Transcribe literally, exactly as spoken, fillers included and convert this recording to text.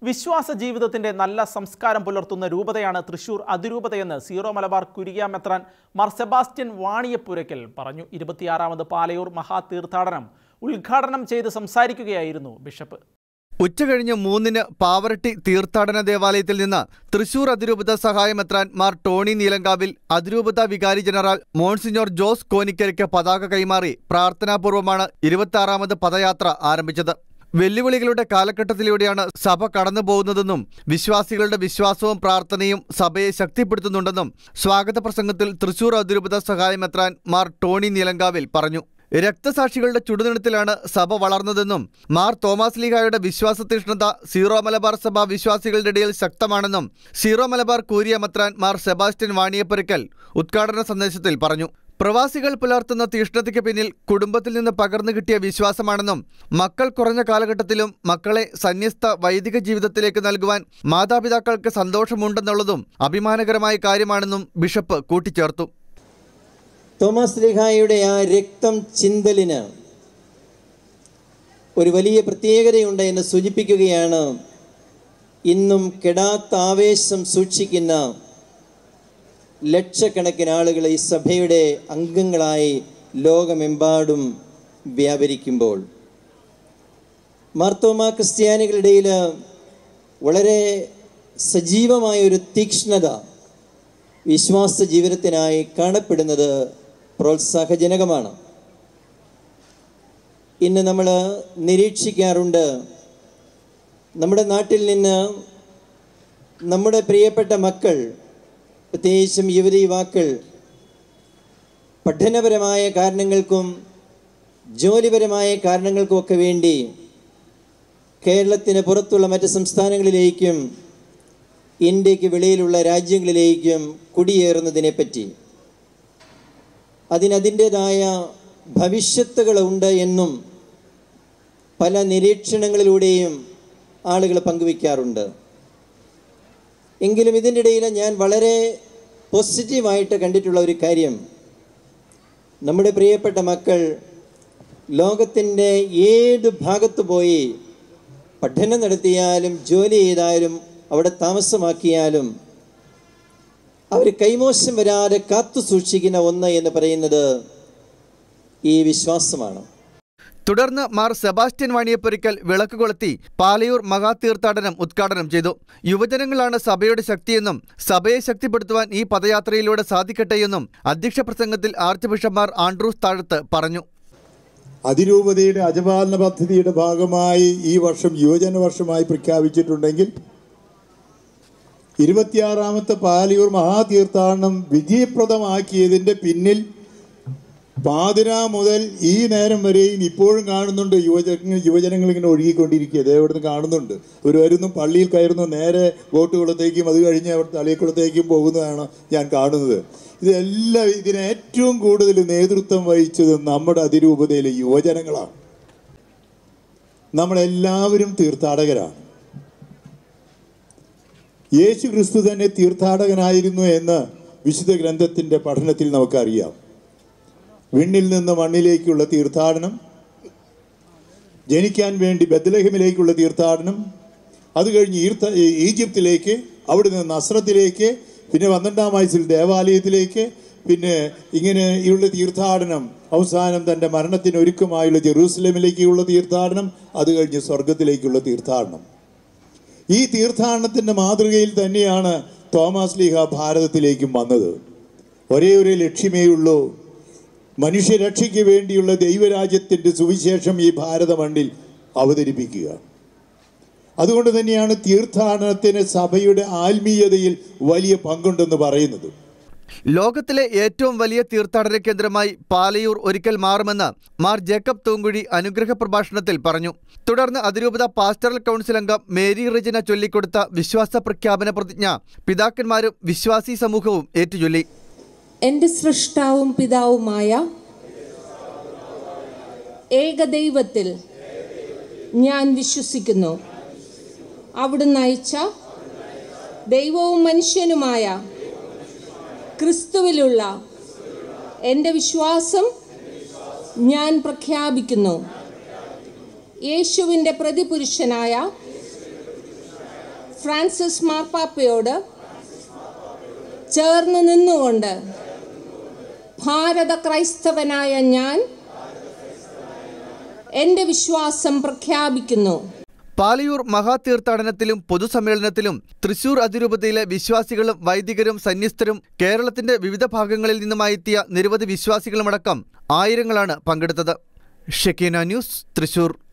വിശ്വാസ ജീവിതത്തിന്റെ നല്ല സംസ്കാരം പുലർത്തുന്ന രൂപതയാണ് തൃശൂർ അതിരൂപതയെന്ന് സീറോ മലബാർ കുരിയ മെത്രാൻ മാർ സെബാസ്റ്റ്യൻ വാണിയപ്പുരയ്ക്കൽ പറഞ്ഞു. ഇരുപത്തിയാറാമത് പാലയൂർ മഹാതീർത്ഥാടനം ഉദ്ഘാടനം ചെയ്ത് സംസാരിക്കുകയായിരുന്നു ബിഷപ്പ്. ഉച്ചകഴിഞ്ഞ് മൂന്നിന് പാവറട്ടി തീർത്ഥാടന ദേവാലയത്തിൽ നിന്ന് തൃശൂർ അതിരൂപത സഹായമെത്രാൻ മാർ ടോണി നീലങ്കാവിൽ അതിരൂപത വികാരി ജനറൽ മോൺസിഞ്ഞോർ ജോസ് കോനിക്കരിക്ക് പതാക കൈമാറി പ്രാർത്ഥനാപൂർവമാണ് ഇരുപത്തിയാറാമത് പദയാത്ര ആരംഭിച്ചത്. വെല്ലുവിളികളുടെ കാലഘട്ടത്തിലൂടെയാണ് സഭ കടന്നുപോകുന്നതെന്നും വിശ്വാസികളുടെ വിശ്വാസവും പ്രാർത്ഥനയും സഭയെ ശക്തിപ്പെടുത്തുന്നുണ്ടെന്നും സ്വാഗത പ്രസംഗത്തിൽ തൃശൂർ അതിരൂപത സഹായമെത്രാൻ മാർ ടോണി നീലങ്കാവിൽ പറഞ്ഞു. രക്തസാക്ഷികളുടെ ചുടുനിണത്തിലാണ് സഭ വളർന്നതെന്നും മാർ തോമസ് ലീഹായുടെ വിശ്വാസതീഷ്ണത സീറോ മലബാർ സഭ വിശ്വാസികളുടെ ഇടയിൽ ശക്തമാണെന്നും സീറോ മലബാർ കൂരിയ മെത്രാൻ മാർ സെബാസ്റ്റ്യൻ വാണിയപ്പുരയ്ക്കൽ ഉദ്ഘാടന സന്ദേശത്തിൽ പറഞ്ഞു. പ്രവാസികൾ പുലർത്തുന്ന തീഷ്ണതയ്ക്ക് പിന്നിൽ കുടുംബത്തിൽ നിന്ന് പകർന്നു കിട്ടിയ വിശ്വാസമാണെന്നും മക്കൾ കുറഞ്ഞ കാലഘട്ടത്തിലും മക്കളെ സന്യസ്ത വൈദിക ജീവിതത്തിലേക്ക് നൽകുവാൻ മാതാപിതാക്കൾക്ക് സന്തോഷമുണ്ടെന്നുള്ളതും അഭിമാനകരമായ കാര്യമാണെന്നും ബിഷപ്പ് കൂട്ടിച്ചേർത്തു. തോമസ് ലീഹായുടെ ആ രക്തം ചിന്തലിന് ഒരു വലിയ പ്രത്യേകതയുണ്ട് എന്ന് സൂചിപ്പിക്കുകയാണ് ഇന്നും കെടാത്ത ആവേശം സൂക്ഷിക്കുന്ന ലക്ഷക്കണക്കിന് ആളുകൾ ഈ സഭയുടെ അംഗങ്ങളായി ലോകമെമ്പാടും വ്യാപരിക്കുമ്പോൾ മാർത്തോമാ ക്രിസ്ത്യാനികളുടെ ഇടയിൽ വളരെ സജീവമായൊരു തീക്ഷ്ണത വിശ്വാസ ജീവിതത്തിനായി കാണപ്പെടുന്നത് പ്രോത്സാഹജനകമാണ്. ഇന്ന് നമ്മൾ നിരീക്ഷിക്കാറുണ്ട്, നമ്മുടെ നാട്ടിൽ നിന്ന് നമ്മുടെ പ്രിയപ്പെട്ട മക്കൾ, പ്രത്യേകിച്ചും യുവതി യുവാക്കൾ പഠനപരമായ കാരണങ്ങൾക്കും ജോലിപരമായ കാരണങ്ങൾക്കുമൊക്കെ വേണ്ടി കേരളത്തിന് പുറത്തുള്ള മറ്റ് സംസ്ഥാനങ്ങളിലേക്കും ഇന്ത്യക്ക് വെളിയിലുള്ള രാജ്യങ്ങളിലേക്കും കുടിയേറുന്നതിനെപ്പറ്റി, അതിനതിൻ്റേതായ ഭവിഷ്യത്തുകളുണ്ട് എന്നും പല നിരീക്ഷണങ്ങളിലൂടെയും ആളുകൾ പങ്കുവയ്ക്കാറുണ്ട്. എങ്കിലും ഇതിൻ്റെ ഇടയിൽ ഞാൻ വളരെ പോസിറ്റീവായിട്ട് കണ്ടിട്ടുള്ള ഒരു കാര്യം, നമ്മുടെ പ്രിയപ്പെട്ട മക്കൾ ലോകത്തിൻ്റെ ഏത് ഭാഗത്ത് പോയി പഠനം നടത്തിയാലും ജോലി ചെയ്താലും അവിടെ താമസമാക്കിയാലും അവർ കൈമോശം വരാതെ കാത്തു സൂക്ഷിക്കുന്ന ഒന്ന് എന്ന് പറയുന്നത് ഈ വിശ്വാസമാണ്. തുടർന്ന് മാർ സെബാസ്റ്റ്യൻ വാണിയപ്പുരയ്ക്കൽ വിളക്ക് കൊളുത്തി പാലയൂർ മഹാതീർത്ഥാടനം ഉദ്ഘാടനം ചെയ്തു. യുവജനങ്ങളാണ് സഭയുടെ ശക്തിയെന്നും സഭയെ ശക്തിപ്പെടുത്തുവാൻ ഈ പദയാത്രയിലൂടെ സാധിക്കട്ടെയെന്നും അധ്യക്ഷ പ്രസംഗത്തിൽ ആർച്ച് ബിഷപ്പ് ആൻഡ്രൂസ് താഴത്ത് പറഞ്ഞു. അതിരൂപതയുടെ അജപാലന പദ്ധതിയുടെ ഭാഗമായി ഈ വർഷം യുവജന വർഷമായി പ്രഖ്യാപിച്ചിട്ടുണ്ടെങ്കിൽ ഇരുപത്തിയാറാമത്തെ പാലയൂർ മഹാതീർത്ഥാടനം വിജയപ്രദമാക്കിയതിൻ്റെ പിന്നിൽ പാതിര മുതൽ ഈ നേരം വരെയും ഇപ്പോഴും കാണുന്നുണ്ട് യുവജന യുവജനങ്ങൾ ഇങ്ങനെ ഒഴുകിക്കൊണ്ടിരിക്കുക. ഇവിടുന്ന് കാണുന്നുണ്ട്. ഒരു വരുന്നു, പള്ളിയിൽ കയറുന്നു, നേരെ വോട്ടുകുളത്തേക്കും അത് കഴിഞ്ഞ് അവർ തളിക്കുളത്തേക്കും പോകുന്നതാണ് ഞാൻ കാണുന്നത്. ഇതെല്ലാം ഇതിന് ഏറ്റവും കൂടുതൽ നേതൃത്വം വഹിച്ചത് നമ്മുടെ അതിരൂപതയിലെ യുവജനങ്ങളാണ്. നമ്മളെല്ലാവരും തീർത്ഥാടകരാണ്. യേശു ക്രിസ്തു തന്നെ തീർത്ഥാടകനായിരുന്നു എന്ന് വിശുദ്ധ ഗ്രന്ഥത്തിൻ്റെ പഠനത്തിൽ നമുക്കറിയാം. വിണ്ണിൽ നിന്ന് മണ്ണിലേക്കുള്ള തീർത്ഥാടനം, ജനിക്കാൻ വേണ്ടി ബത്ലഹേമിലേക്കുള്ള തീർത്ഥാടനം, അത് കഴിഞ്ഞ് ഈർത്ത ഈജിപ്തിലേക്ക്, അവിടെ നിന്ന് നസ്രത്തിലേക്ക്, പിന്നെ പന്ത്രണ്ടാം വയസ്സിൽ ദേവാലയത്തിലേക്ക്, പിന്നെ ഇങ്ങനെയുള്ള തീർത്ഥാടനം, അവസാനം തൻ്റെ മരണത്തിന് ഒരുക്കമായുള്ള ജെറൂസലേമിലേക്കുള്ള തീർത്ഥാടനം, അത് കഴിഞ്ഞ് സ്വർഗത്തിലേക്കുള്ള തീർത്ഥാടനം. ഈ തീർത്ഥാടനത്തിൻ്റെ മാതൃകയിൽ തന്നെയാണ് തോമസ് ലീഹ ഭാരതത്തിലേക്കും വന്നത്. ഒരേ ഒരു ലക്ഷ്യമേ ഉള്ളൂ, മനുഷ്യരക്ഷയ്ക്ക് വേണ്ടിയുള്ള ദൈവരാജ്യത്തിൻ്റെ സുവിശേഷം ഈ ഭാരത മണ്ണിൽ അവതരിപ്പിക്കുക. അതുകൊണ്ട് തന്നെയാണ് തീർത്ഥാടനത്തിന് സഭയുടെ ആത്മീയതയിൽ വലിയ പങ്കുണ്ടെന്ന് പറയുന്നത്. ലോകത്തിലെ ഏറ്റവും വലിയ തീർത്ഥാടന കേന്ദ്രമായി പാലയൂർ ഒരിക്കൽ മാറുമെന്ന് മാർ ജേക്കബ് തൂങ്കുഴി അനുഗ്രഹ പ്രഭാഷണത്തിൽ പറഞ്ഞു. തുടർന്ന് അതിരൂപത പാസ്റ്ററൽ കൗൺസിൽ അംഗം മേരി റെജിന ചൊല്ലിക്കൊടുത്ത വിശ്വാസ പ്രഖ്യാപന പ്രതിജ്ഞ പിതാക്കന്മാരും വിശ്വാസി സമൂഹവും ഏറ്റുചൊല്ലി. എൻ്റെ സൃഷ്ടാവും പിതാവുമായ ഏകദൈവത്തിൽ ഞാൻ വിശ്വസിക്കുന്നു. അവിടുന്ന് അയച്ച ദൈവവും മനുഷ്യനുമായ ക്രിസ്തുവിലുള്ള എൻ്റെ വിശ്വാസം ഞാൻ പ്രഖ്യാപിക്കുന്നു. യേശുവിൻ്റെ പ്രതിപുരുഷനായ ഫ്രാൻസിസ് മാർപ്പാപ്പയോട് ചേർന്ന് നിന്നുകൊണ്ട് ഭാരത ക്രൈസ്തവനായ ഞാൻ എൻ്റെ വിശ്വാസം പ്രഖ്യാപിക്കുന്നു. പാലയൂർ മഹാതീർത്ഥാടനത്തിലും പൊതുസമ്മേളനത്തിലും തൃശൂർ അതിരൂപതയിലെ വിശ്വാസികളും വൈദികരും സന്യസ്തരും കേരളത്തിന്റെ വിവിധ ഭാഗങ്ങളിൽ നിന്നുമായി എത്തിയ നിരവധി വിശ്വാസികളുമടക്കം ആയിരങ്ങളാണ് പങ്കെടുത്തത്. ഷെക്കീന ന്യൂസ്, തൃശൂർ.